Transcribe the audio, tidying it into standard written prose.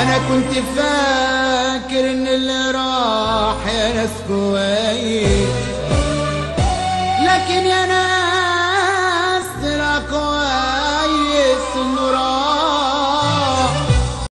انا كنت فاكر ان اللي راح يا ناس كويس،